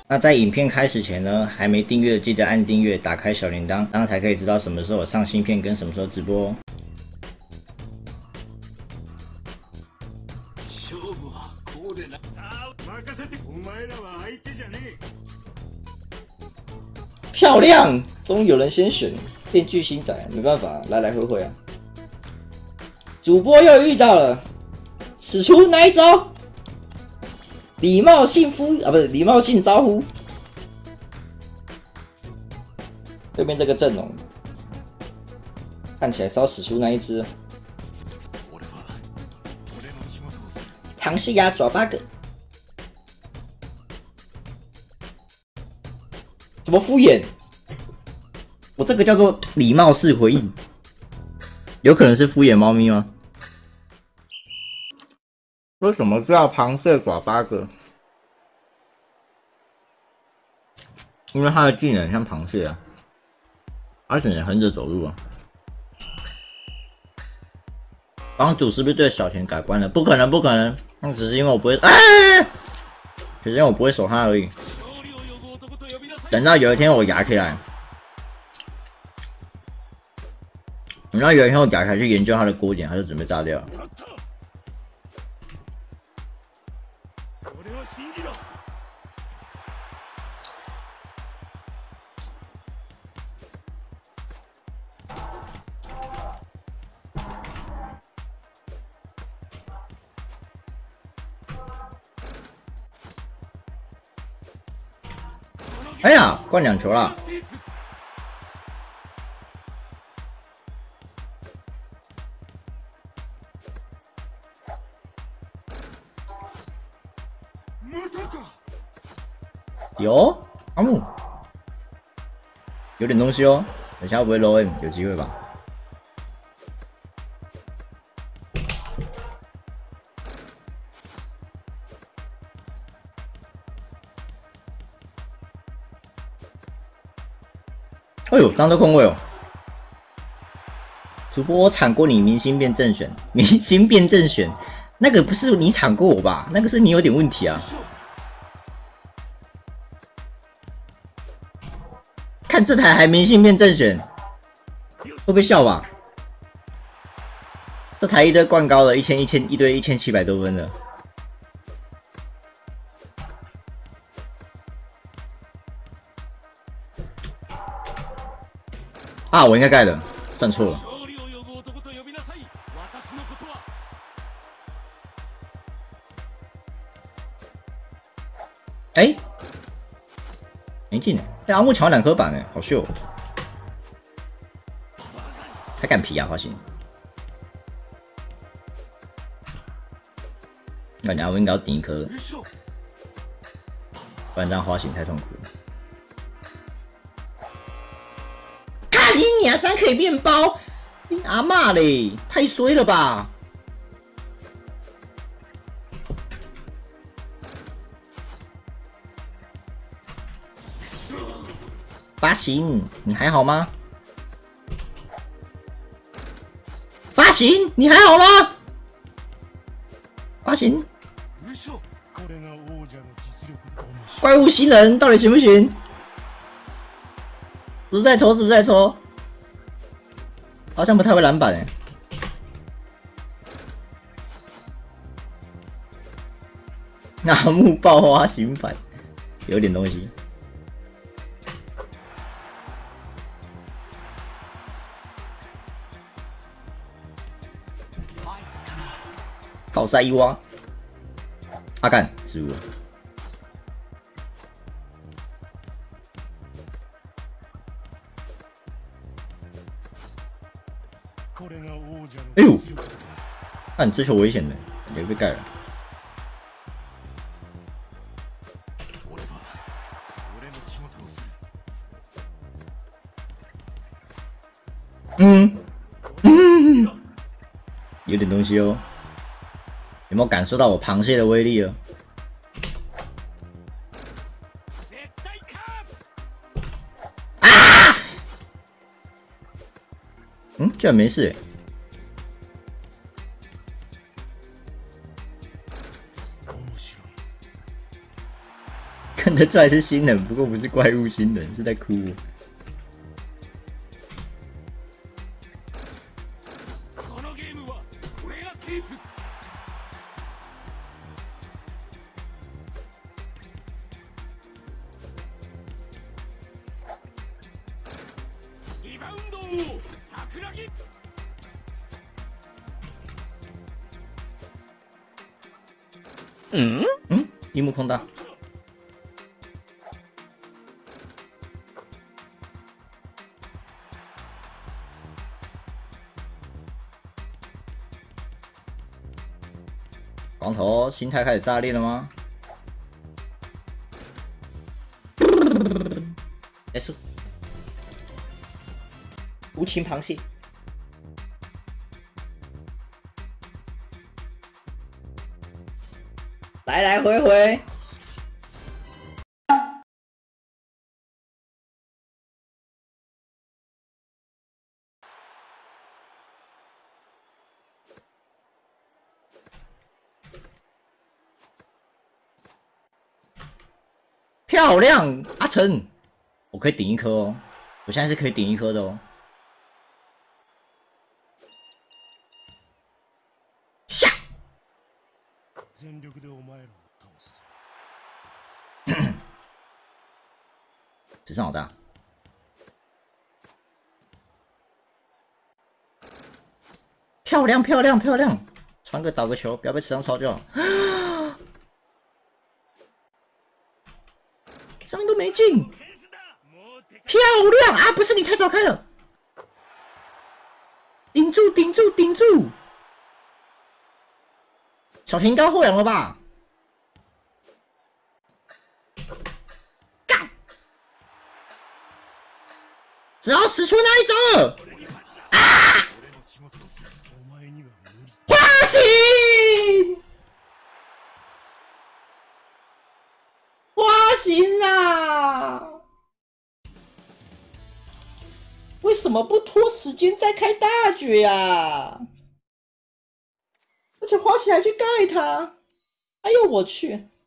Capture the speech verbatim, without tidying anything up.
那在影片开始前呢，还没订阅记得按订阅，打开小铃铛，这样才可以知道什么时候有上新片跟什么时候直播哦。漂亮，终于有人先选，变巨星仔，没办法，来来回回啊。主播又遇到了，使出哪一招？礼貌性呼啊，不是礼貌性招呼。对面这个阵容看起来是要使出那一只螃蟹鸭爪八个，怎么敷衍？我这个叫做礼貌式回应，有可能是敷衍猫咪吗？为什么叫螃蟹爪八个？因为它的技能很像螃蟹啊，而且能横着走路啊。帮主是不是对小田改观了？不可能，不可能，那只是因为我不会，哎，只是因为我不会守他而已。等到有一天我牙起来，等到有一天我牙起来去研究他的锅点，他就准备炸掉了。哎呀，灌两球了！有阿木，有点东西哦。等一下会不会 low M？ 有机会吧？哎呦，张都空位哦！主播，我铲过你明星变正选，明星变正选，那个不是你铲过我吧？那个是你有点问题啊！看这台还明星变正选，会不会笑吧？这台一堆灌高了，一千一千一堆一千七百多分的。啊，我应该盖了，算错了。哎、欸，没进哎！哎，阿木抢两颗板哎，好秀、哦！还敢皮啊，花心！感觉阿木应该要顶一颗，不然这样花心太痛苦了。你娘，这样可以面包？你阿嬷嘞，太衰了吧！发行，你还好吗？发行，你还好吗？发行，怪物新人到底行不行？是不是在抽？是不是在抽？好像不太会篮板哎。阿木爆花型反，有点东西。靠塞一挖，阿干失误了。哎呦，那、啊、你这球危险的，感觉被盖了。嗯嗯，有点东西哦。有没有感受到我螃蟹的威力了？啊！嗯，居然没事、欸。 看得出来是新人，不过不是怪物新人，是在哭。嗯嗯，樱木空大。光头心态开始炸裂了吗？结束。无情螃蟹。来来回回。漂亮，阿成，我可以顶一颗哦，我现在是可以顶一颗的哦。下，只剩老大。漂亮，漂亮，漂亮！传个倒个球，不要被池上抄就好。伤都没进，漂亮啊！不是你太早开了，顶住，顶住，顶住！小田刚后仰了吧？干！只要使出那一招了啊！花形！花形啊！为什么不拖时间再开大绝啊？而且花形还去盖他！哎呦我去！